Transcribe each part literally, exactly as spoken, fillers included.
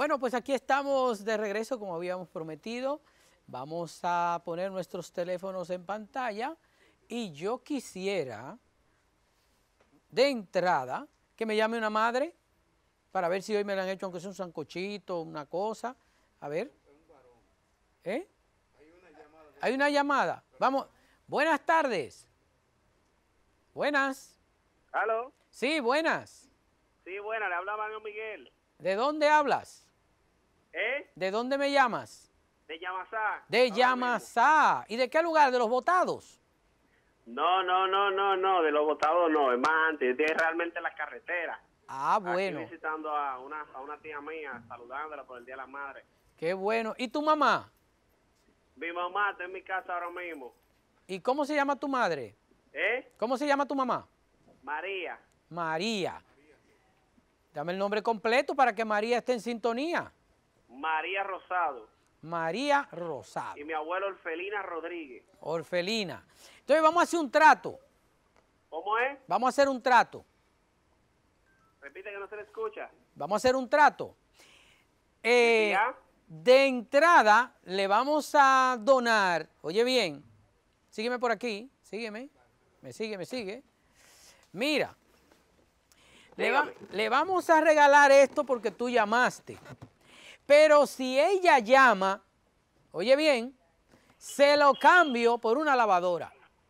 Bueno, pues aquí estamos de regreso como habíamos prometido. Vamos a poner nuestros teléfonos en pantalla y yo quisiera, de entrada, que me llame una madre para ver si hoy me la han hecho, aunque sea un sancochito, una cosa. A ver. ¿Eh? Hay una llamada. Vamos. Buenas tardes. Buenas. ¿Aló? Sí, buenas. Sí, buena, le habla Mario Miguel. ¿De dónde hablas? ¿Eh? ¿De dónde me llamas? De Yamasá. De Yamasá. ¿Y de qué lugar? ¿De los Botados? No, no, no, no, no, de los botados no, es más antes, de realmente la carretera. Ah, bueno. Aquí visitando a una, a una tía mía, saludándola por el Día de la Madre. Qué bueno. ¿Y tu mamá? Mi mamá está en mi casa ahora mismo. ¿Y cómo se llama tu madre? ¿Eh? ¿Cómo se llama tu mamá? María. María. Dame el nombre completo para que María esté en sintonía. María Rosado. María Rosado. Y mi abuelo Orfelina Rodríguez. Orfelina. Entonces vamos a hacer un trato. ¿Cómo es? Vamos a hacer un trato. Repite que no se le escucha. Vamos a hacer un trato. Eh, ¿Ya? de entrada le vamos a donar, oye bien, sígueme por aquí, sígueme, me sigue, me sigue. Mira, le, va, le vamos a regalar esto porque tú llamaste. Pero si ella llama, oye bien, se lo cambio por una lavadora.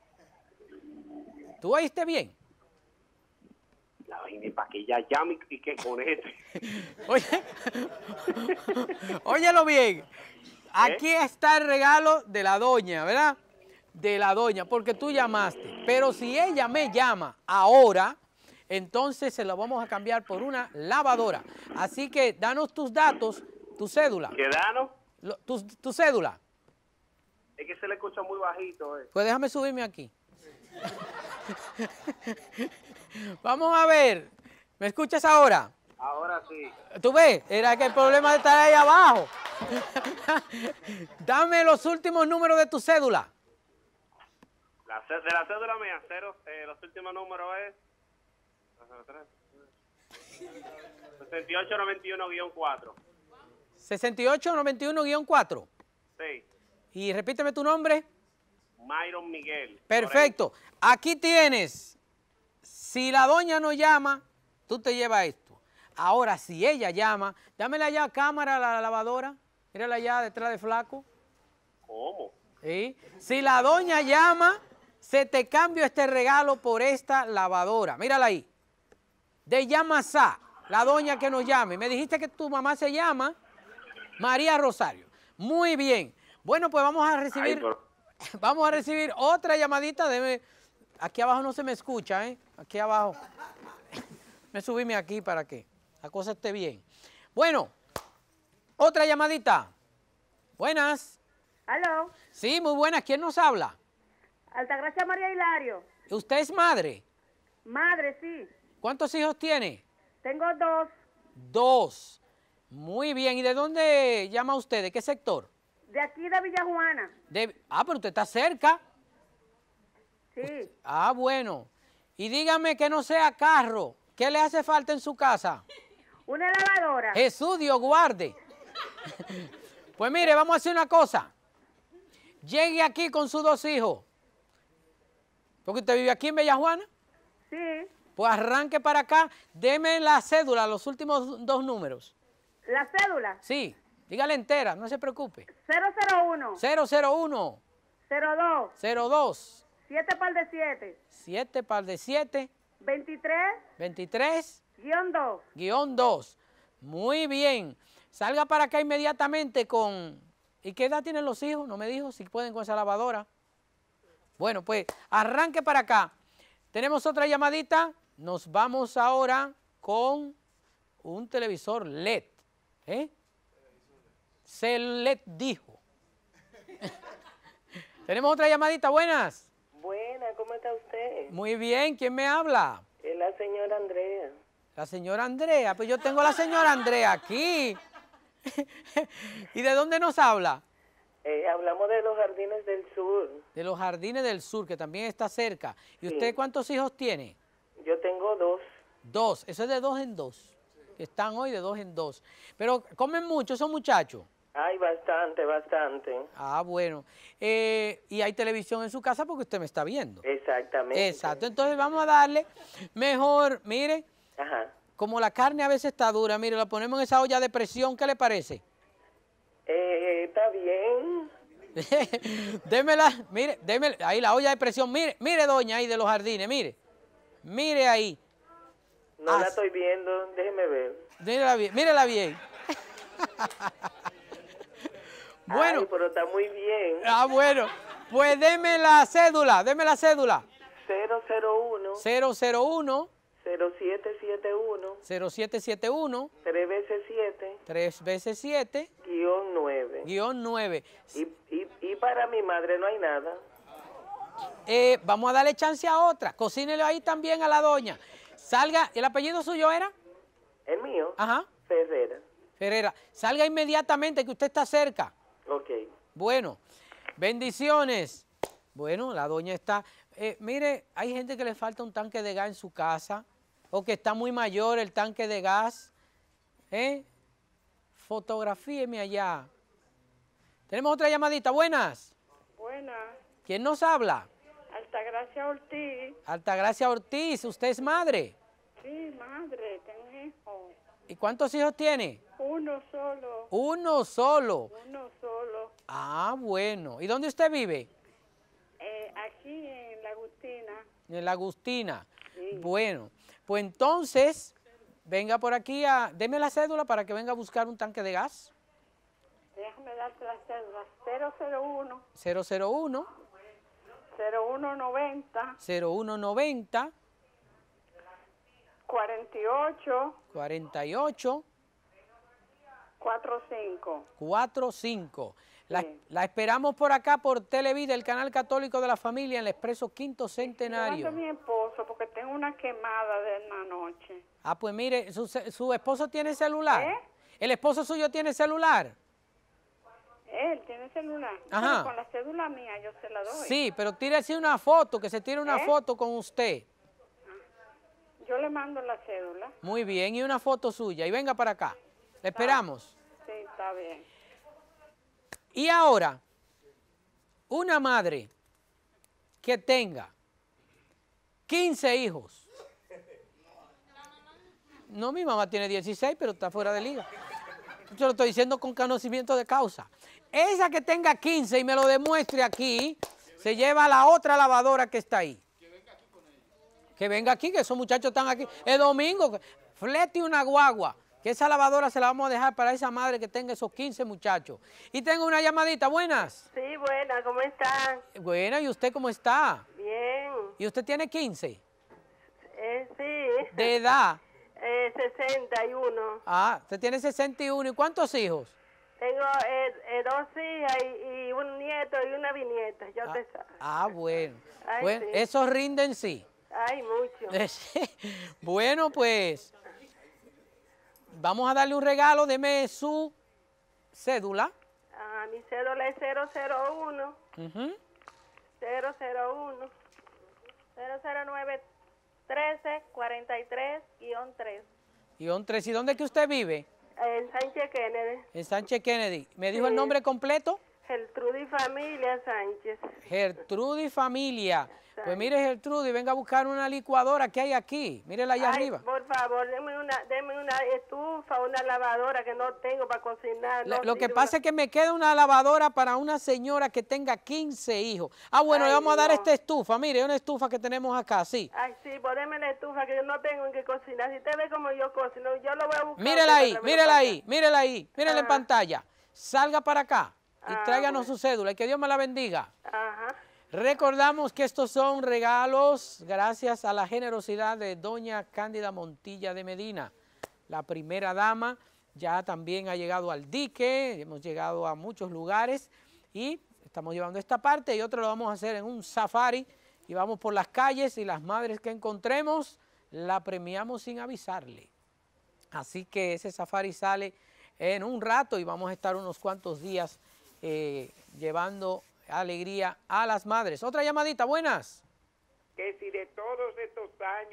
¿Tú oíste bien? La vaina para que ella llame y que conecte. Oye, óyelo bien. Aquí ¿Eh? está el regalo de la doña, ¿verdad? De la doña, porque tú llamaste. Pero si ella me llama ahora, entonces se lo vamos a cambiar por una lavadora. Así que danos tus datos, tu cédula. ¿Qué danos? Tu, tu cédula. Es que se le escucha muy bajito. Eh. Pues déjame subirme aquí. Vamos a ver. ¿Me escuchas ahora? Ahora sí. ¿Tú ves? Era que el problema de estar ahí abajo. Dame los últimos números de tu cédula. La, de la cédula mía, cero, eh, los últimos números es sesenta y ocho noventa y uno guión cuatro. sesenta y ocho noventa y uno guión cuatro. Sí. Y repíteme tu nombre. Myron Miguel. Perfecto. Aquí tienes. Si la doña no llama, tú te llevas esto. Ahora, si ella llama, dámele allá cámara a la lavadora. Mírala allá detrás de Flaco. ¿Cómo? ¿Sí? Si la doña llama, se te cambio este regalo por esta lavadora. Mírala ahí. De Yamasá, la doña que nos llame. Me dijiste que tu mamá se llama María Rosario. Muy bien. Bueno, pues vamos a recibir, Ay, pero... vamos a recibir otra llamadita. Debe, aquí abajo no se me escucha, ¿eh? Aquí abajo. Me subíme aquí para que la cosa esté bien. Bueno, otra llamadita. Buenas. ¿Aló? Sí, muy buenas. ¿Quién nos habla? Altagracia María Hilario. ¿Usted es madre? Madre, sí. ¿Cuántos hijos tiene? Tengo dos. Dos. Muy bien. ¿Y de dónde llama usted? ¿De qué sector? De aquí de Villajuana. De, ah, pero usted está cerca. Sí. Usted, ah, bueno. Y dígame que no sea carro. ¿Qué le hace falta en su casa? Una lavadora. Jesús, Dios guarde. Pues mire, vamos a hacer una cosa. Llegue aquí con sus dos hijos. ¿Porque usted vive aquí en Villajuana? Sí. Pues arranque para acá. Deme la cédula, los últimos dos números. ¿La cédula? Sí. Dígale entera, no se preocupe. cero cero uno. cero cero uno. cero dos. cero dos. siete par de siete. siete par de siete. veintitrés. veintitrés. Guión dos. Guión dos. Muy bien. Salga para acá inmediatamente con... ¿Y qué edad tienen los hijos? No me dijo si pueden con esa lavadora. Bueno, pues arranque para acá. Tenemos otra llamadita. Nos vamos ahora con un televisor L E D. ¿Eh? Se L E D dijo. Tenemos otra llamadita. Buenas. Buena, ¿cómo está usted? Muy bien. ¿Quién me habla? Es la señora Andrea. La señora Andrea. Pues yo tengo a la señora Andrea aquí. ¿Y de dónde nos habla? Eh, hablamos de los Jardines del Sur. De los Jardines del Sur, que también está cerca. ¿Y Sí. usted cuántos hijos tiene? Yo tengo dos. Dos. Eso es de dos en dos. que están hoy de dos en dos. Pero comen mucho esos muchachos. Ay, bastante, bastante. Ah, bueno. Eh, y hay televisión en su casa porque usted me está viendo. Exactamente. Exacto. Entonces vamos a darle mejor, mire, Ajá. como la carne a veces está dura, mire, la ponemos en esa olla de presión, ¿qué le parece? Eh, está bien. Démela, mire, démela, ahí la olla de presión, mire, mire doña ahí de los jardines, mire, mire ahí. No Ah, la estoy viendo, déjeme ver. Mírela bien, mírela bien. Bueno. Ay, pero está muy bien. Ah, bueno, pues deme la cédula, deme la cédula. cero cero uno, cero cero uno, cero siete siete uno, cero siete siete uno, tres veces siete, tres veces siete, guión nueve. guión nueve. Y, y, y para mi madre no hay nada. Eh, vamos a darle chance a otra, cocínele ahí también a la doña. Salga, ¿el apellido suyo era? ¿El mío? Ajá, Ferrera. Ferrera. Salga inmediatamente que usted está cerca. Ok. Bueno, bendiciones. Bueno, la doña está... Eh, mire, hay gente que le falta un tanque de gas en su casa o que está muy mayor el tanque de gas. ¿Eh? Fotografíeme allá. Tenemos otra llamadita. Buenas. Buenas. ¿Quién nos habla? Altagracia Ortiz. Altagracia Ortiz. ¿Usted es madre? Sí, madre, tengo un hijo. ¿Y cuántos hijos tiene? Uno solo, Uno solo. uno solo. Ah, bueno. ¿Y dónde usted vive? Eh, aquí en La Agustina. En la Agustina. Sí. Bueno, pues entonces, venga por aquí, a, deme la cédula para que venga a buscar un tanque de gas. Déjame darte la cédula. cero cero uno, cero cero uno, cero uno noventa, cero uno noventa, cuarenta y ocho, cuarenta y ocho, cuarenta y cinco. cuarenta y cinco. La, Sí. la esperamos por acá, por Televida, el canal católico de la familia, en el Expreso Quinto Centenario. Yo mando a mi esposo porque tengo una quemada de una noche. Ah, pues mire, ¿su, su esposo tiene celular? ¿Eh? ¿El esposo suyo tiene celular? Él tiene celular. Ajá. Pero con la cédula mía yo se la doy. Sí, pero tírese una foto, que se tire una ¿Eh? foto con usted. Yo le mando la cédula. Muy bien, y una foto suya. Y venga para acá. Le esperamos. Sí, está bien. Y ahora, una madre que tenga quince hijos. No, mi mamá tiene dieciséis, pero está fuera de liga. Yo lo estoy diciendo con conocimiento de causa. Esa que tenga quince y me lo demuestre aquí, se lleva a la otra lavadora que está ahí. Que venga aquí, que esos muchachos están aquí. Es domingo, flete una guagua. Que esa lavadora se la vamos a dejar para esa madre que tenga esos quince muchachos. Y tengo una llamadita. Buenas. Sí, buena, ¿cómo están? Buena, ¿y usted cómo está? Bien. ¿Y usted tiene quince? Eh, sí. De edad. Eh, sesenta y uno. Ah, usted tiene sesenta y uno. ¿Y cuántos hijos? Tengo eh, eh, dos hijas y, y un nieto y una bisnieta, ya Ah, te sabes. ah, bueno. Ay, Bueno, sí. eso rinde en sí. Ay, mucho. Bueno, pues vamos a darle un regalo. Deme su cédula. Ah, mi cédula es cero cero uno, Ujú. cero cero uno, cero cero nueve, trece, cuarenta y tres, guión tres. Y un tres. ¿Y dónde es que usted vive? En Sánchez Kennedy. En Sánchez Kennedy. ¿Me dijo Sí. el nombre completo? Gertrudis Familia Sánchez. Gertrudis Familia. Pues Sánchez. mire, Gertrudis, venga a buscar una licuadora que hay aquí. Mírela allá Ay, arriba. por favor, deme una, deme una estufa, una lavadora que no tengo para cocinar. Le- no Lo que sirve. pasa es que me queda una lavadora para una señora que tenga quince hijos. Ah, bueno, Ay, le vamos a dar no. esta estufa. Mire, una estufa que tenemos acá, sí. Ay, sí, poneme la estufa que yo no tengo en que cocinar. Si usted ve como yo cocino, yo lo voy a buscar. Mírela usted ahí, para mírela para ahí, mírela ahí, mírela en Ah. pantalla. Salga para acá y Ah, tráiganos bueno. su cédula y que Dios me la bendiga. acá. Ajá. Recordamos que estos son regalos gracias a la generosidad de doña Cándida Montilla de Medina, la primera dama. Ya también ha llegado al dique, hemos llegado a muchos lugares y estamos llevando esta parte y otro lo vamos a hacer en un safari y vamos por las calles y las madres que encontremos la premiamos sin avisarle. Así que ese safari sale en un rato y vamos a estar unos cuantos días eh, llevando alegría a las madres. Otra llamadita, buenas. Que si de todos estos años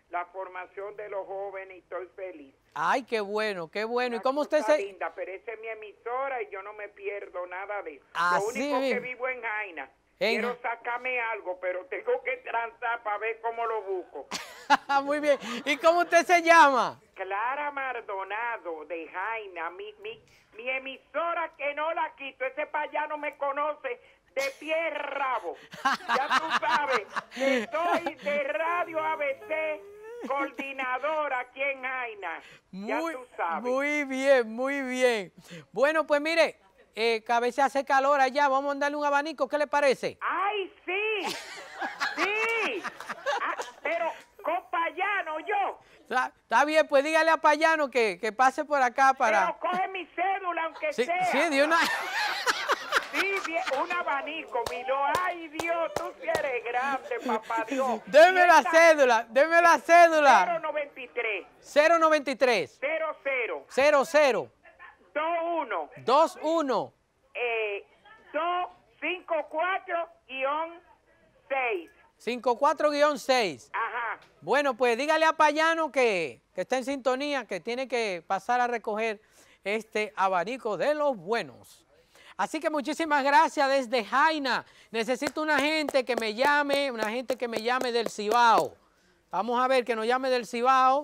la formación de los jóvenes y estoy feliz. Ay, qué bueno, qué bueno. Una ¿Y cómo usted cosa se...? linda, pero esa es mi emisora y yo no me pierdo nada de eso. Así Lo único que mismo. vivo en Jaina. En Quiero Ja- sacarme algo, pero tengo que transar para ver cómo lo busco. Muy bien. ¿Y cómo usted se llama? Clara Maldonado de Jaina, mi, mi, mi emisora que no la quito, ese para allá no me conoce de pie y rabo. Ya tú sabes que soy de Radio A B C, coordinadora aquí en Jaina. Ya Muy, tú sabes. muy bien, muy bien. Bueno, pues mire, eh, que a veces hace calor allá, vamos a darle un abanico, ¿qué le parece? ¡Ay, sí! ¡Sí! Ah, pero con payano yo. Está, está bien, pues dígale a Payano que, que pase por acá para... Pero coge mi cédula, aunque Sí, sea. sí, de una... Sí, bien, un abanico, Milo. Ay, Dios, tú sí eres grande, papá Dios. Deme Y la esta- cédula, deme la cédula. cero noventa y tres, cero noventa y tres, cero cero, cero cero, dos uno, dos uno, eh, dos cinco cuatro guión seis. cincuenta y cuatro guión seis. Ajá. Bueno, pues dígale a Payano que, que está en sintonía, que tiene que pasar a recoger este abanico de los buenos. Así que muchísimas gracias desde Jaina. Necesito una gente que me llame, una gente que me llame del Cibao. Vamos a ver, que nos llame del Cibao,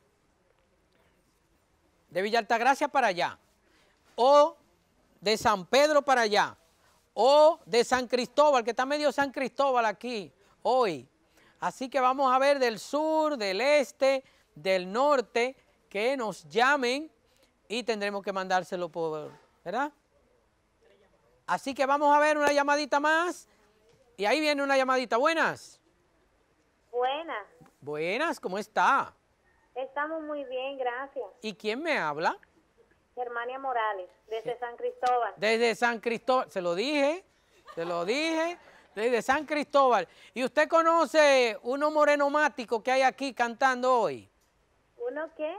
de Villa Altagracia para allá, o de San Pedro para allá, o de San Cristóbal, que está medio San Cristóbal aquí hoy. Así que vamos a ver del sur, del este, del norte, que nos llamen y tendremos que mandárselo por, ¿verdad? Así que vamos a ver una llamadita más. Y ahí viene una llamadita. Buenas. Buenas, Buenas, ¿cómo está? estamos muy bien, gracias. ¿Y quién me habla? Germania Morales, desde San Cristóbal. Desde San Cristóbal. Se lo dije, se lo dije. Desde San Cristóbal. ¿Y usted conoce uno morenomático que hay aquí cantando hoy? ¿Uno qué?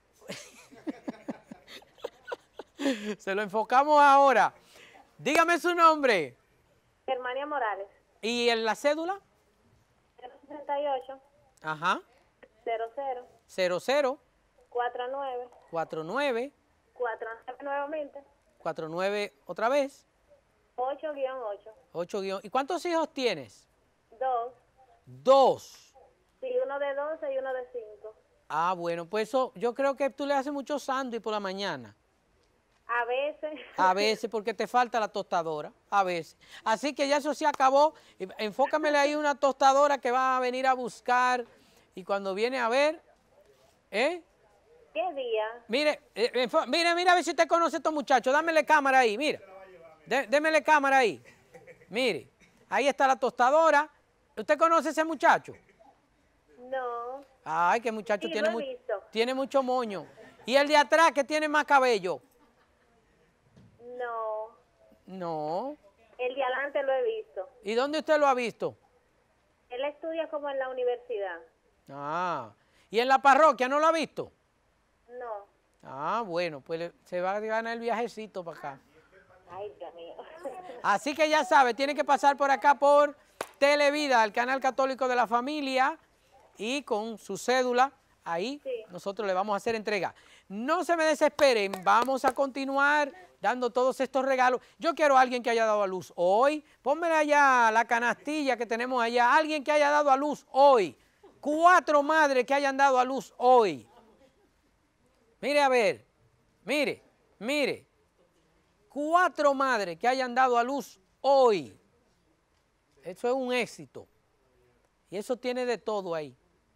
Se lo enfocamos ahora. Dígame su nombre. Germania Morales, ¿Y en la cédula? cero sesenta y ocho, Ajá. cero cero, cero cero, cuatro nueve, cuatro nueve, cuatro nueve nuevamente, cuatro nueve otra vez, ocho guión ocho, ocho guión. ¿Y cuántos hijos tienes? dos, Dos. sí, uno de doce y uno de cinco. Ah, bueno, pues eso, yo creo que tú le haces mucho sándwich por la mañana. A veces. A veces, porque te falta la tostadora, a veces. Así que ya eso se acabó. Enfócamele ahí una tostadora que va a venir a buscar y cuando viene a ver, ¿eh? ¿Qué día? Mire, eh, enfo- mire, mira a ver si usted conoce a estos muchachos. Dámele cámara ahí, mira. Dé- démele cámara ahí. Mire, ahí está la tostadora. ¿Usted conoce a ese muchacho? No, Ay, que muchacho Sí, tiene, lo he mu- visto. tiene mucho moño. ¿Y el de atrás que tiene más cabello? no. No. El de adelante lo he visto. ¿Y dónde usted lo ha visto? Él estudia como en la universidad. Ah. ¿Y en la parroquia no lo ha visto? No. Ah, bueno, pues le- se va a ganar el viajecito para acá. Ay, Dios mío. Así que ya sabe, tiene que pasar por acá por Televida, el canal católico de la familia, y con su cédula, ahí Sí. nosotros le vamos a hacer entrega. No se me desesperen, vamos a continuar dando todos estos regalos. Yo quiero a alguien que haya dado a luz hoy. Pónmele allá la canastilla que tenemos allá. Alguien que haya dado a luz hoy. Cuatro madres que hayan dado a luz hoy. Mire a ver, mire, mire. Cuatro madres que hayan dado a luz hoy. Eso es un éxito. Y eso tiene de todo ahí.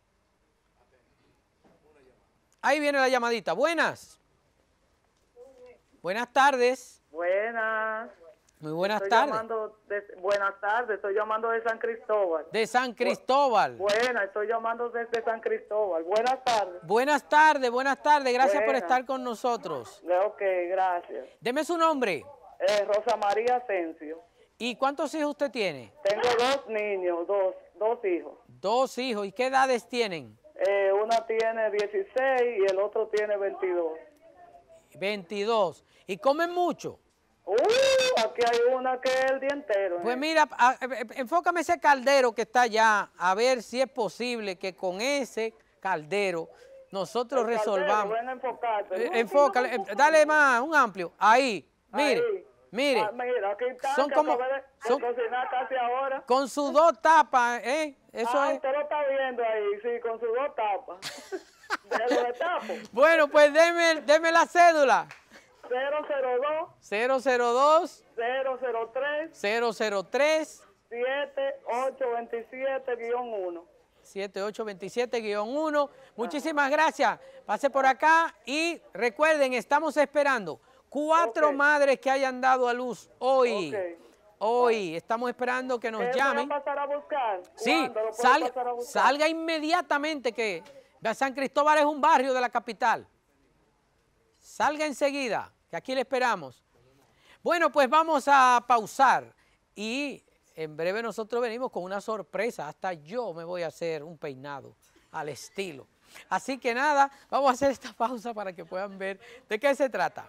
Ahí viene la llamadita. Buenas. Buenas tardes. Buenas. Muy buenas Estoy tardes. llamando de- buenas tardes, estoy llamando de San Cristóbal. De San Cristóbal. Buenas, estoy llamando desde San Cristóbal. Buenas tardes. Buenas tardes, buenas tardes. Gracias por Buenas. estar con nosotros. Ok, gracias. Deme su nombre. Eh, Rosa María Asensio. ¿Y cuántos hijos usted tiene? Tengo dos niños, dos, dos hijos. Dos hijos. ¿Y qué edades tienen? Eh, una tiene dieciséis y el otro tiene veintidós. veintidós. ¿Y comen mucho? Uh, aquí hay una que es el día entero. Pues ¿eh? mira, a- a- enfócame ese caldero que está allá, a ver si es posible que con ese caldero, nosotros El caldero, resolvamos. ven a enfocarte. Eh, enfócale, eh, dale más, un amplio. Ahí, mire, Ahí. mire. Ah, mira, aquí está, Son que como- acabé de, de son- cocinar casi ahora. Con sus dos tapas, ¿eh? Eso ah, es. usted lo está viendo ahí, sí, con sus dos tapas. De los de tapo. Bueno, pues deme, deme la cédula. cero cero dos, cero cero dos, cero cero tres, cero cero tres, siete ocho dos siete guión uno. siete ocho dos siete guión uno. Muchísimas gracias. Pase por acá y recuerden, estamos esperando cuatro Ok. madres que hayan dado a luz hoy. Ok. Hoy estamos esperando que nos ¿Él llamen. va a pasar a buscar? Sí, ¿Cuándo lo puede salga, pasar a buscar? salga inmediatamente, que San Cristóbal es un barrio de la capital. Salga enseguida, que aquí le esperamos. Bueno, pues vamos a pausar y en breve nosotros venimos con una sorpresa. Hasta yo me voy a hacer un peinado al estilo. Así que nada, vamos a hacer esta pausa para que puedan ver de qué se trata.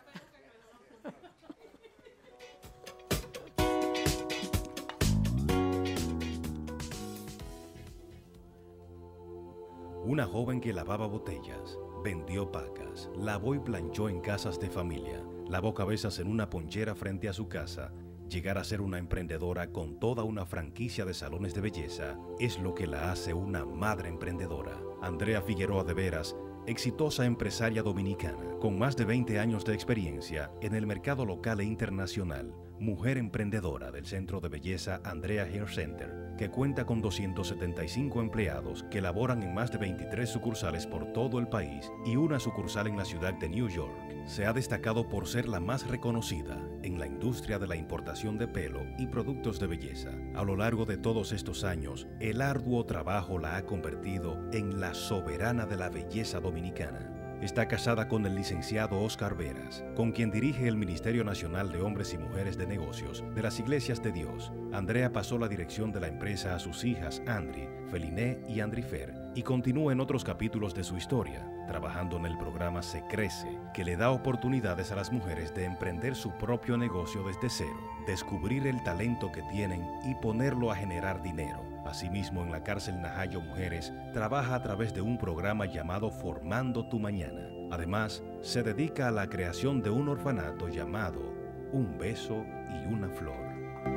Una joven que lavaba botellas, vendió pacas, lavó y planchó en casas de familia, lavó cabezas en una ponchera frente a su casa. Llegar a ser una emprendedora con toda una franquicia de salones de belleza es lo que la hace una madre emprendedora. Andrea Figueroa de Veras, exitosa empresaria dominicana, con más de veinte años de experiencia en el mercado local e internacional, mujer emprendedora del centro de belleza Andrea Hair Center, que cuenta con doscientos setenta y cinco empleados que laboran en más de veintitrés sucursales por todo el país y una sucursal en la ciudad de New York. Se ha destacado por ser la más reconocida en la industria de la importación de pelo y productos de belleza. A lo largo de todos estos años, el arduo trabajo la ha convertido en la soberana de la belleza dominicana. Está casada con el licenciado Oscar Veras, con quien dirige el Ministerio Nacional de Hombres y Mujeres de Negocios de las Iglesias de Dios. Andrea pasó la dirección de la empresa a sus hijas Andri, Feliné y Andrifer, y continúa en otros capítulos de su historia, trabajando en el programa Se Crece, que le da oportunidades a las mujeres de emprender su propio negocio desde cero, descubrir el talento que tienen y ponerlo a generar dinero. Asimismo, en la cárcel Najayo Mujeres, trabaja a través de un programa llamado Formando tu Mañana. Además, se dedica a la creación de un orfanato llamado Un Beso y una Flor.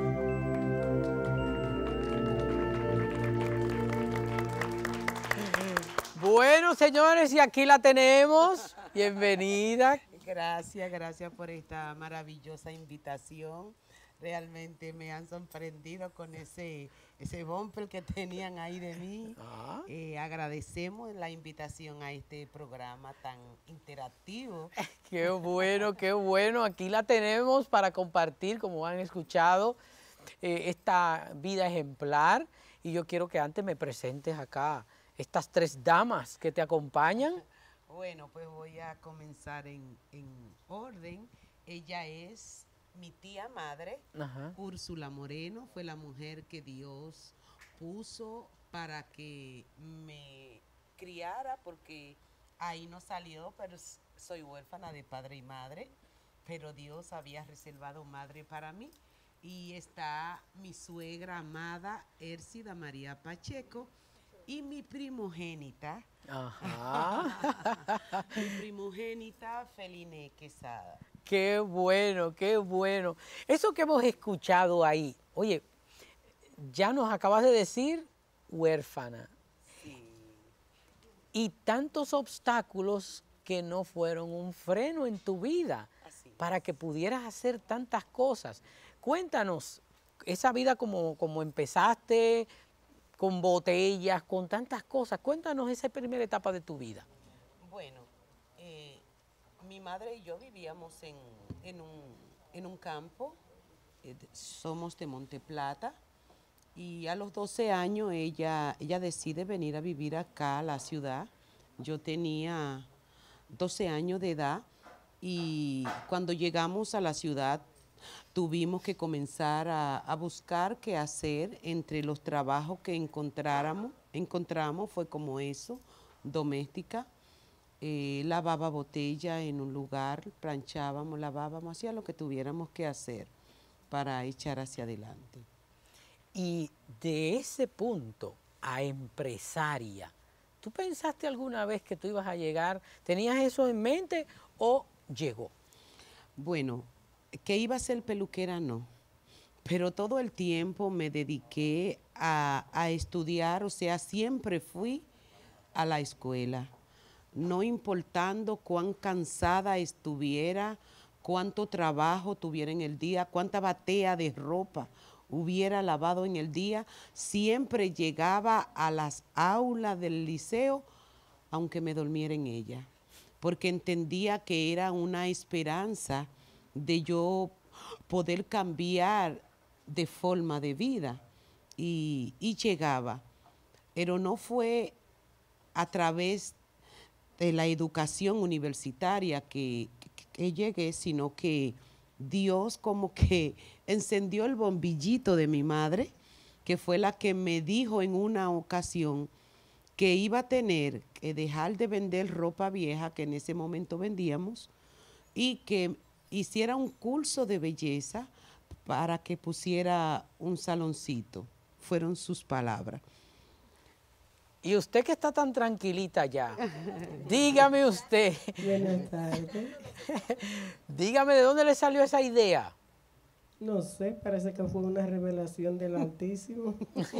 Bueno, señores, y aquí la tenemos. Bienvenida. Gracias, gracias por esta maravillosa invitación. Realmente me han sorprendido con ese, ese bumper que tenían ahí de mí. Ah. Eh, agradecemos la invitación a este programa tan interactivo. Qué bueno, qué bueno. Aquí la tenemos para compartir, como han escuchado, eh, esta vida ejemplar. Y yo quiero que antes me presentes acá estas tres damas que te acompañan. Bueno, pues voy a comenzar en, en orden. Ella es mi tía madre, Ajá. Úrsula Moreno, fue la mujer que Dios puso para que me criara, porque ahí no salió, pero soy huérfana de padre y madre, pero Dios había reservado madre para mí. Y está mi suegra amada, Ércida María Pacheco, y mi primogénita, Ajá. mi primogénita Feliné Quesada. Qué bueno, qué bueno. Eso que hemos escuchado ahí, oye, ya nos acabas de decir huérfana. Sí. Y tantos obstáculos que no fueron un freno en tu vida Así para es. que pudieras hacer tantas cosas. Cuéntanos, esa vida como, como empezaste, con botellas, con tantas cosas. Cuéntanos esa primera etapa de tu vida. Bueno, eh, mi madre y yo vivíamos en, en, un, en un campo, eh, somos de Monte Plata, y a los doce años ella, ella decide venir a vivir acá a la ciudad. Yo tenía doce años de edad y cuando llegamos a la ciudad tuvimos que comenzar a, a buscar qué hacer entre los trabajos que encontráramos, encontramos, fue como eso, doméstica. Eh, lavaba botella en un lugar, planchábamos, lavábamos, hacía lo que tuviéramos que hacer para echar hacia adelante. Y de ese punto a empresaria, ¿Tú pensaste alguna vez que tú ibas a llegar? ¿Tenías eso en mente o llegó? Bueno, que iba a ser peluquera, no. Pero todo el tiempo me dediqué a, a estudiar, o sea, siempre fui a la escuela, no importando cuán cansada estuviera, cuánto trabajo tuviera en el día, cuánta batea de ropa hubiera lavado en el día, siempre llegaba a las aulas del liceo, aunque me durmiera en ella, porque entendía que era una esperanza de yo poder cambiar de forma de vida, y, y llegaba, pero no fue a través de la educación universitaria que, que, que llegué, sino que Dios como que encendió el bombillito de mi madre, que fue la que me dijo en una ocasión que iba a tener que dejar de vender ropa vieja, que en ese momento vendíamos, y que hiciera un curso de belleza para que pusiera un saloncito. Fueron sus palabras. Y usted que está tan tranquilita ya, dígame usted. Buenas tardes. Dígame, ¿de dónde le salió esa idea? No sé, parece que fue una revelación del Altísimo.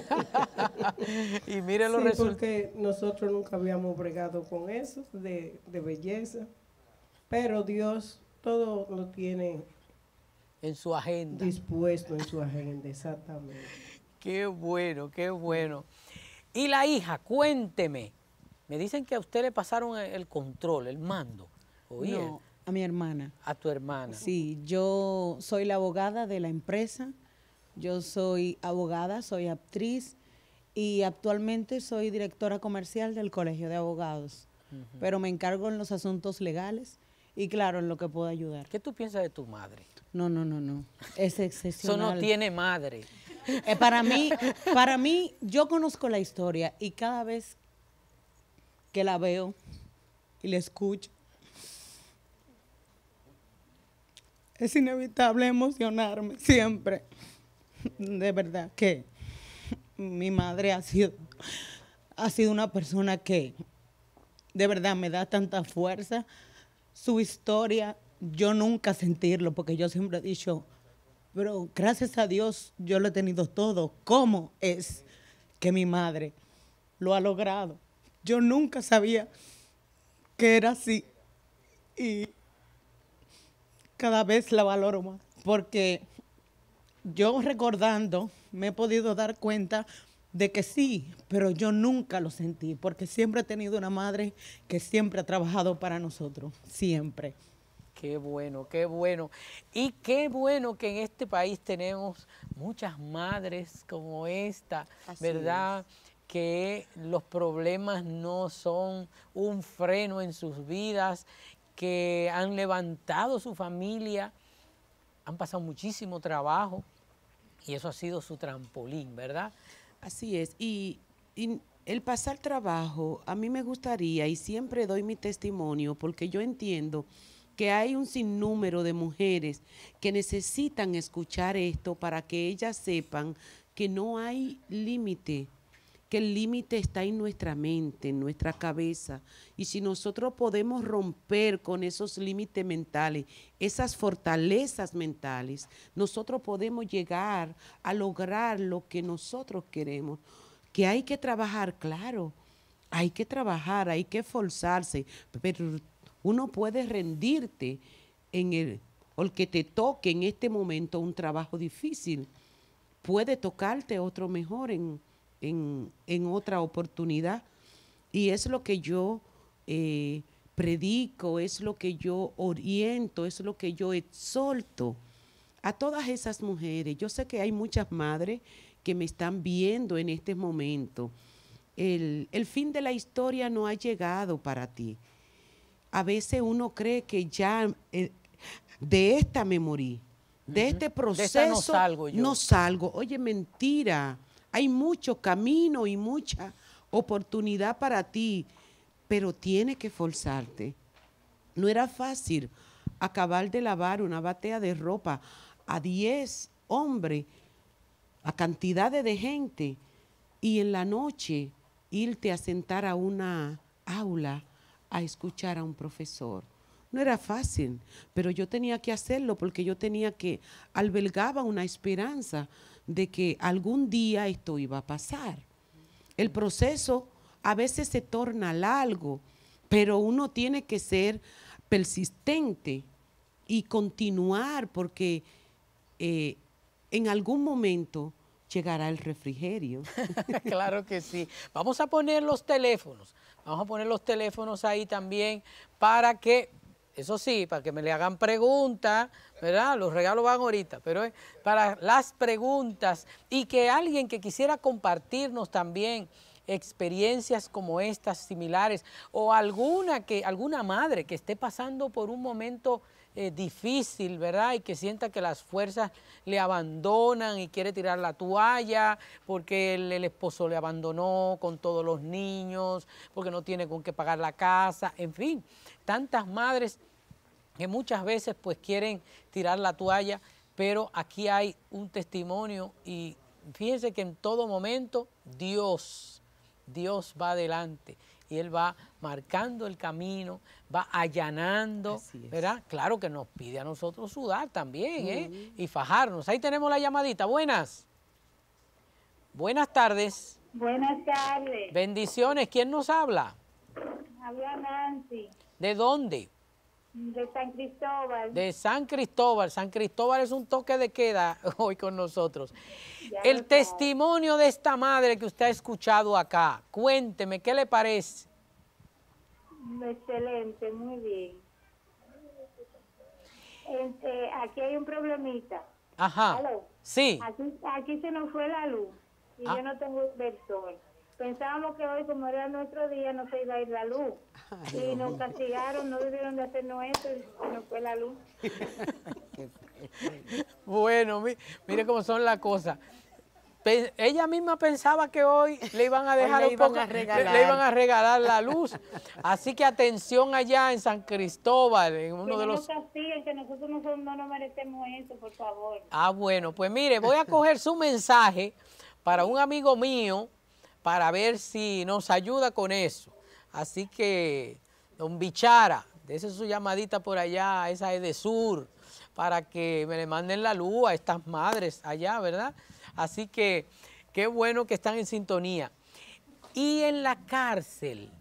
Y mire los sí, resultados. porque nosotros nunca habíamos bregado con eso de, de belleza, pero Dios todo lo tiene en su agenda. Dispuesto en su agenda, exactamente. Qué bueno, qué bueno. Y la hija, cuénteme. Me dicen que a usted le pasaron el control, el mando. Oye, no, a mi hermana. A tu hermana. Sí, yo soy la abogada de la empresa. Yo soy abogada, soy actriz y actualmente soy directora comercial del Colegio de Abogados. Uh-huh. Pero me encargo en los asuntos legales y claro, en lo que puedo ayudar. ¿Qué tú piensas de tu madre? No, no, no, no. Es excepcional. Eso no tiene madre. Eh, para mí, para mí, yo conozco la historia y cada vez que la veo y la escucho, es inevitable emocionarme siempre. De verdad que mi madre ha sido, ha sido una persona que de verdad me da tanta fuerza. Su historia, yo nunca sentirlo, porque yo siempre he dicho, pero gracias a Dios yo lo he tenido todo. ¿Cómo es que mi madre lo ha logrado? Yo nunca sabía que era así y cada vez la valoro más, porque yo recordando me he podido dar cuenta de que sí, pero yo nunca lo sentí, porque siempre he tenido una madre que siempre ha trabajado para nosotros, siempre. Qué bueno, qué bueno. Y qué bueno que en este país tenemos muchas madres como esta, Así ¿verdad? Es. Que los problemas no son un freno en sus vidas, que han levantado su familia, han pasado muchísimo trabajo y eso ha sido su trampolín, ¿verdad? Así es. Y, y el pasar trabajo, a mí me gustaría, y siempre doy mi testimonio, porque yo entiendo que hay un sinnúmero de mujeres que necesitan escuchar esto para que ellas sepan que no hay límite, que el límite está en nuestra mente, en nuestra cabeza. Y si nosotros podemos romper con esos límites mentales, esas fortalezas mentales, nosotros podemos llegar a lograr lo que nosotros queremos. Que hay que trabajar, claro, hay que trabajar, hay que esforzarse, pero uno puede rendirte en el, o el que te toque en este momento un trabajo difícil. Puede tocarte otro mejor en, en, en otra oportunidad. Y es lo que yo eh, predico, es lo que yo oriento, es lo que yo exhorto a todas esas mujeres. Yo sé que hay muchas madres que me están viendo en este momento. El, el fin de la historia no ha llegado para ti. A veces uno cree que ya eh, de esta me morí, de uh-huh. este proceso de no salgo yo. No salgo. Oye, mentira. Hay mucho camino y mucha oportunidad para ti, pero tienes que esforzarte. No era fácil acabar de lavar una batea de ropa a diez hombres, a cantidades de gente, y en la noche irte a sentar a una aula a escuchar a un profesor. No era fácil, pero yo tenía que hacerlo porque yo tenía que, albergaba una esperanza de que algún día esto iba a pasar. El proceso a veces se torna largo, pero uno tiene que ser persistente y continuar porque eh, en algún momento llegará el refrigerio. Claro que sí. Vamos a poner los teléfonos, vamos a poner los teléfonos ahí también para que, eso sí, para que me le hagan preguntas, ¿verdad? Los regalos van ahorita, pero es para las preguntas y que alguien que quisiera compartirnos también experiencias como estas similares o alguna que alguna madre que esté pasando por un momento eh, difícil, ¿verdad? Y que sienta que las fuerzas le abandonan y quiere tirar la toalla porque el, el esposo le abandonó con todos los niños, porque no tiene con qué pagar la casa, en fin, tantas madres que muchas veces pues quieren tirar la toalla, pero aquí hay un testimonio y fíjense que en todo momento Dios Dios va adelante y Él va marcando el camino, va allanando, ¿verdad? Claro que nos pide a nosotros sudar también, ¿eh? Uh-huh. Y fajarnos. Ahí tenemos la llamadita. Buenas. Buenas tardes. Buenas tardes. Bendiciones. ¿Quién nos habla? Habla Nancy. ¿De dónde? De San Cristóbal. De San Cristóbal. San Cristóbal es un toque de queda hoy con nosotros. Ya El testimonio de esta madre que usted ha escuchado acá, cuénteme, ¿qué le parece? Excelente, muy bien. Este, aquí hay un problemita. Ajá. ¿Aló? Sí. Aquí, aquí se nos fue la luz y ah. yo no tengo inversor. Pensábamos que hoy, como era nuestro día, no se iba a ir la luz. Ay, y nos castigaron, no debieron de hacernos esto y se nos fue la luz. Bueno, mire cómo son las cosas. Ella misma pensaba que hoy le iban a dejar un poco, le, le iban a regalar la luz. Así que atención allá en San Cristóbal, en uno que de no los... nos castiguen, que nosotros no, no nos merecemos eso, por favor. Ah, bueno, pues mire, voy a coger su mensaje para un amigo mío para ver si nos ayuda con eso. Así que, don Bichara, dése su llamadita por allá, esa es de Sur, para que me le manden la luz a estas madres allá, ¿verdad? Así que, qué bueno que están en sintonía. Y en la cárcel,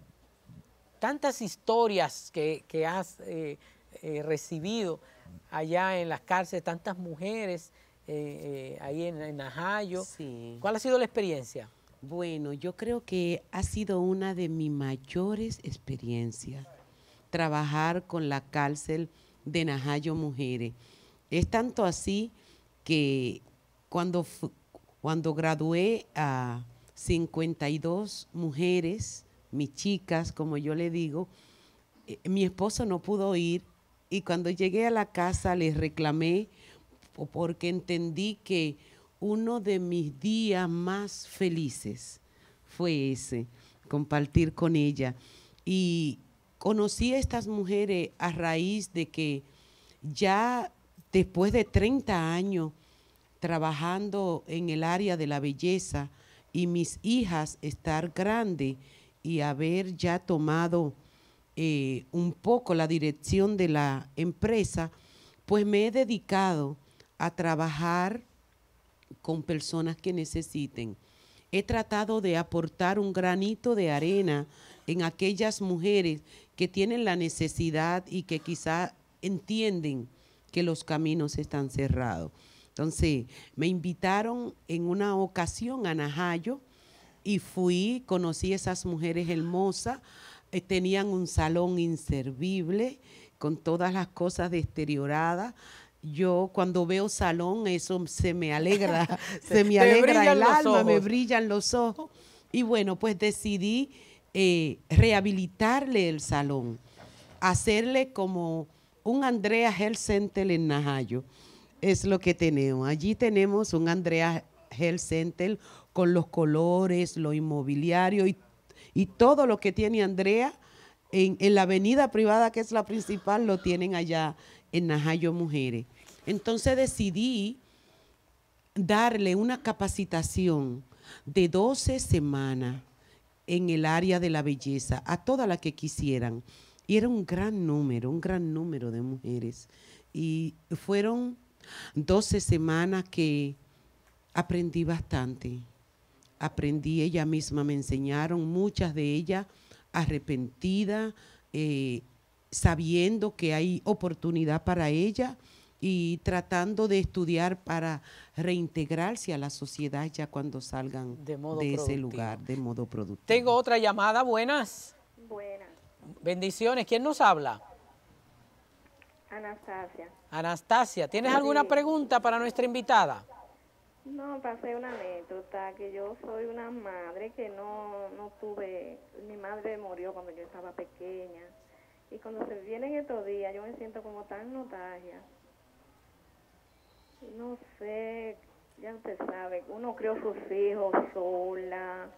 tantas historias que, que has eh, eh, recibido allá en las cárceles, tantas mujeres eh, eh, ahí en, en Najayo. Sí. ¿Cuál ha sido la experiencia? Bueno, yo creo que ha sido una de mis mayores experiencias, trabajar con la cárcel de Najayo Mujeres. Es tanto así que cuando, cuando gradué a cincuenta y dos mujeres, mis chicas, como yo le digo, eh, mi esposo no pudo ir y cuando llegué a la casa les reclamé porque entendí que uno de mis días más felices fue ese, compartir con ella. Y conocí a estas mujeres a raíz de que ya después de treinta años trabajando en el área de la belleza y mis hijas estar grandes y haber ya tomado eh, un poco la dirección de la empresa, pues me he dedicado a trabajar con personas que necesiten. He tratado de aportar un granito de arena en aquellas mujeres que tienen la necesidad y que quizá entienden que los caminos están cerrados. Entonces, me invitaron en una ocasión a Najayo y fui, conocí a esas mujeres hermosas, eh, tenían un salón inservible con todas las cosas deterioradas. Yo cuando veo salón, eso se me alegra, se me alegra el alma, me brillan los ojos. Y bueno, pues decidí eh, rehabilitarle el salón, hacerle como un Andrea Health Center en Najayo. Es lo que tenemos. Allí tenemos un Andrea Health Center con los colores, lo inmobiliario y, y todo lo que tiene Andrea en, en la avenida privada, que es la principal, lo tienen allá en Najayo Mujeres. Entonces decidí darle una capacitación de doce semanas en el área de la belleza, a todas las que quisieran. Y era un gran número, un gran número de mujeres. Y fueron doce semanas que aprendí bastante. Aprendí, ella misma me enseñaron, muchas de ellas arrepentidas, eh, sabiendo que hay oportunidad para ella y tratando de estudiar para reintegrarse a la sociedad ya cuando salgan de, de ese lugar de modo productivo. Tengo otra llamada, buenas. Buenas. Bendiciones, ¿quién nos habla? Anastasia. Anastasia, ¿tienes Sí. alguna pregunta para nuestra invitada? No, pasé una anécdota, que yo soy una madre que no, no tuve, mi madre murió cuando yo estaba pequeña, y cuando se vienen estos días yo me siento como tan nostalgia. No sé, ya usted sabe, uno crió sus hijos sola,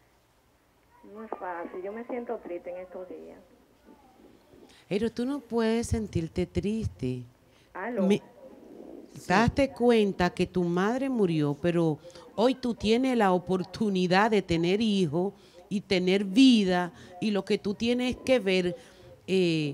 no es fácil, yo me siento triste en estos días. Pero tú no puedes sentirte triste. ¿Aló? Me, Date cuenta que tu madre murió, pero hoy tú tienes la oportunidad de tener hijos y tener vida, y lo que tú tienes que ver, eh,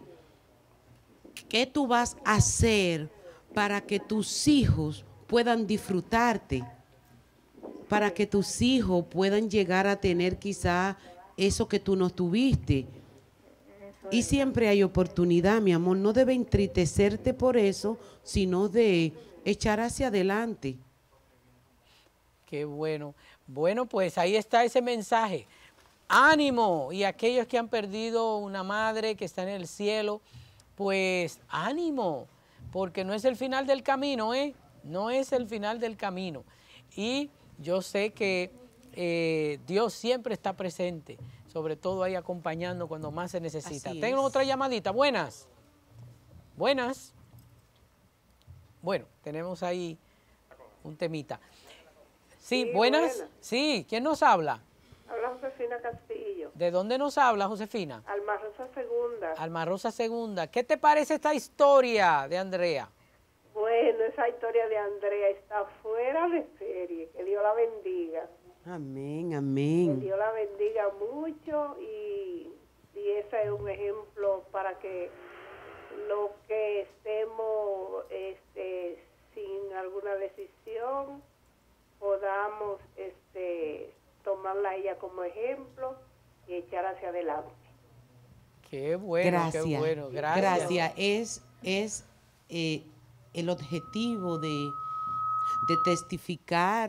qué tú vas a hacer para que tus hijos puedan disfrutarte, para que tus hijos puedan llegar a tener quizá eso que tú no tuviste. Y siempre hay oportunidad, mi amor. No debe entristecerte por eso, sino de echar hacia adelante. Qué bueno. Bueno, pues ahí está ese mensaje. ¡Ánimo! Y aquellos que han perdido una madre que está en el cielo, pues ánimo, porque no es el final del camino, ¿eh? No es el final del camino. Y yo sé que eh, Dios siempre está presente, sobre todo ahí acompañando cuando más se necesita. Así Tengo es. otra llamadita. Buenas. Buenas. Bueno, tenemos ahí un temita. Sí, Sí, buenas. buenas. Sí, ¿quién nos habla? Habla Josefina Castillo. ¿De dónde nos habla, Josefina? Alma Rosa Segunda. Alma Rosa Segunda. ¿Qué te parece esta historia de Andrea? Bueno, esa historia de Andrea está fuera de serie. Que Dios la bendiga. Amén, Que amén. Dios la bendiga mucho y, y ese es un ejemplo para que los que estemos este, sin alguna decisión podamos este, tomarla a ella como ejemplo y echar hacia adelante. Qué bueno, Gracias. qué bueno. Gracias. Gracias. Es, es eh, el objetivo de, de testificar,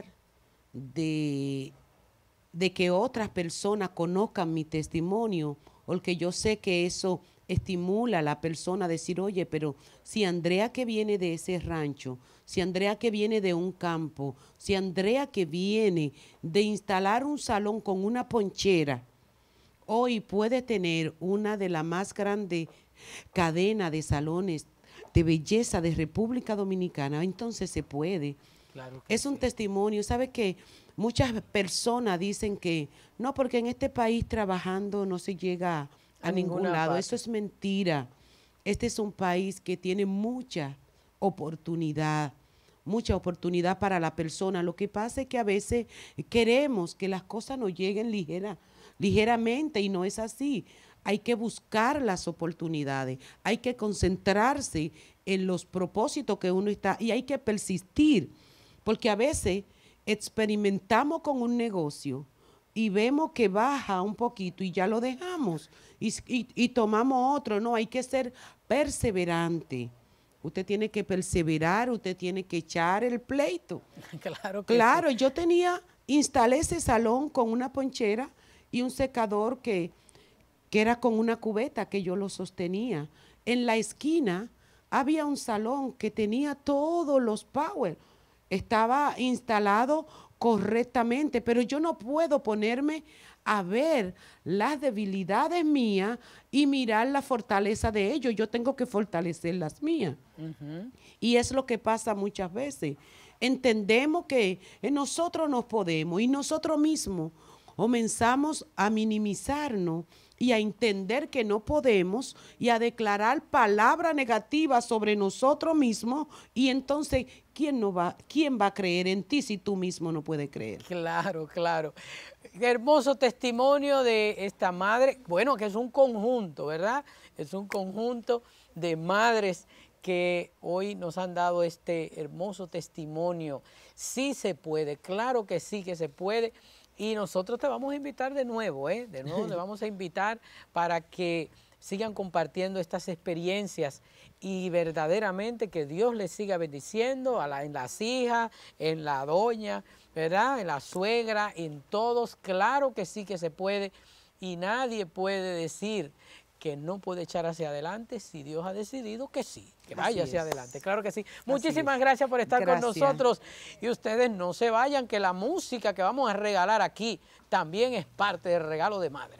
de, de que otras personas conozcan mi testimonio, porque yo sé que eso estimula a la persona a decir, oye, pero si Andrea que viene de ese rancho, si Andrea que viene de un campo, si Andrea que viene de instalar un salón con una ponchera, hoy puede tener una de las más grandes cadenas de salones de belleza de República Dominicana, entonces se puede. Claro que Es un sí. testimonio. ¿Sabe qué? Muchas personas dicen que no, porque en este país trabajando no se llega a, A ningún ninguna lado. parte. Eso es mentira. Este es un país que tiene mucha oportunidad, mucha oportunidad para la persona. Lo que pasa es que a veces queremos que las cosas nos lleguen ligera, ligeramente y no es así. Hay que buscar las oportunidades, hay que concentrarse en los propósitos que uno está y hay que persistir, porque a veces experimentamos con un negocio y vemos que baja un poquito y ya lo dejamos y, y- y tomamos otro. No, hay que ser perseverante. Usted tiene que perseverar, usted tiene que echar el pleito. Claro que Claro, sí. yo tenía, instalé ese salón con una ponchera y un secador que, que era con una cubeta que yo lo sostenía. En la esquina había un salón que tenía todos los power. Estaba instalado correctamente, pero yo no puedo ponerme a ver las debilidades mías y mirar la fortaleza de ellos. Yo tengo que fortalecer las mías. Ujú. Y es lo que pasa muchas veces. Entendemos que en nosotros nos podemos y nosotros mismos comenzamos a minimizarnos y a entender que no podemos y a declarar palabras negativas sobre nosotros mismos, y entonces, ¿quién, no va, ¿quién va a creer en ti si tú mismo no puedes creer? Claro, claro. Hermoso testimonio de esta madre, bueno, que es un conjunto, ¿verdad? Es un conjunto de madres que hoy nos han dado este hermoso testimonio. Sí se puede, claro que sí que se puede. Y nosotros te vamos a invitar de nuevo, ¿eh? De nuevo te vamos a invitar para que sigan compartiendo estas experiencias y verdaderamente que Dios les siga bendiciendo a la, en las hijas, en la doña, ¿verdad? En la suegra, en todos. Claro que sí que se puede y nadie puede decir que no puede echar hacia adelante si Dios ha decidido que sí, que vaya hacia adelante. Claro que sí. Muchísimas gracias por estar con nosotros y ustedes no se vayan, que la música que vamos a regalar aquí también es parte del regalo de madre.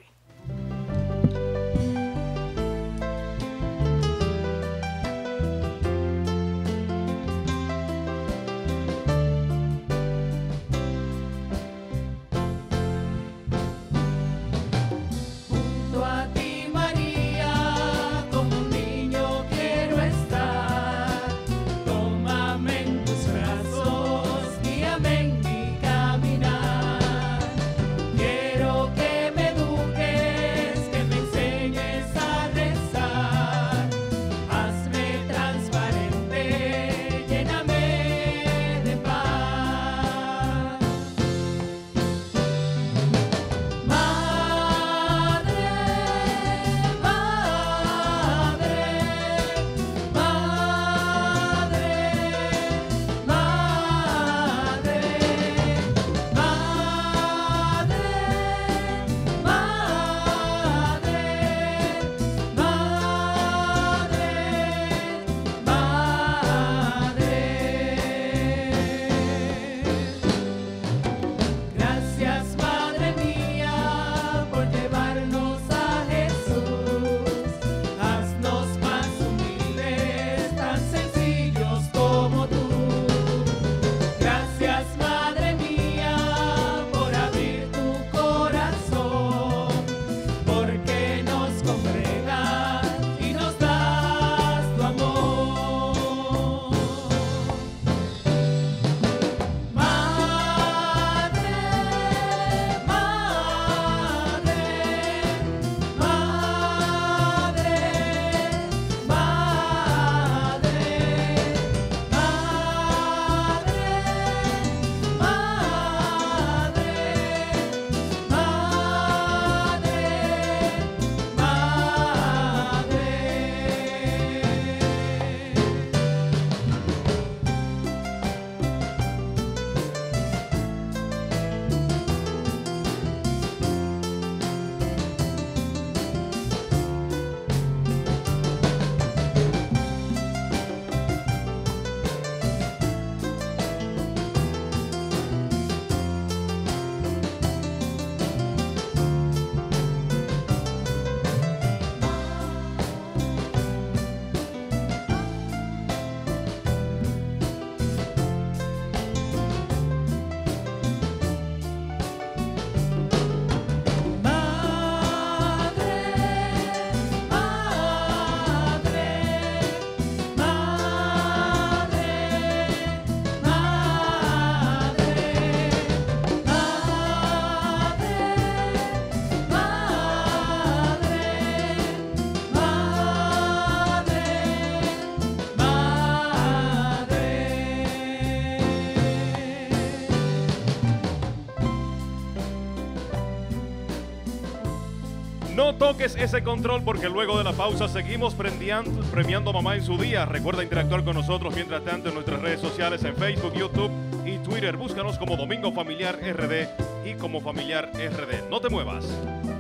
No toques ese control porque luego de la pausa seguimos premiando, premiando a mamá en su día. Recuerda interactuar con nosotros mientras tanto en nuestras redes sociales en Facebook, YouTube y Twitter. Búscanos como Domingo Familiar R D y como Familiar R D. No te muevas.